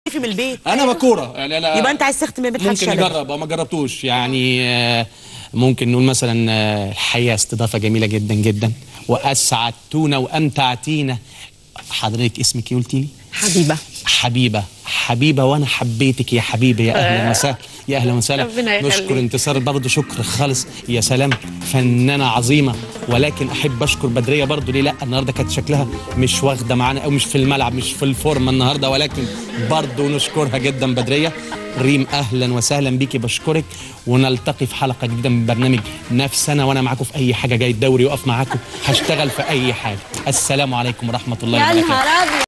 من البيت. انا بكوره يعني انا. يبقى انت عايز تختم البيت حاجه ممكن نجرب او ما جربتوش يعني. ممكن نقول مثلا الحقيقه استضافه جميله جدا جدا واسعدتونا وامتعتينا. حضرتك اسمك ايه قلتي لي؟ حبيبه. حبيبه حبيبه وانا حبيتك يا حبيبي. يا اهلا وسهلا يا اهلا وسهلا. نشكر انتصار برضه شكر خالص. يا سلام فنانه عظيمه. ولكن احب اشكر بدريه برضه. ليه لا؟ النهارده كانت شكلها مش واخده معانا او مش في الملعب مش في الفورمه النهارده. ولكن برضه نشكرها جدا بدريه. ريم اهلا وسهلا بيكي بشكرك. ونلتقي في حلقه جديده من برنامج نفسنا وانا معاكم في اي حاجه. جاي الدوري يقف معاكم هشتغل في اي حاجه. السلام عليكم ورحمه الله وبركاته.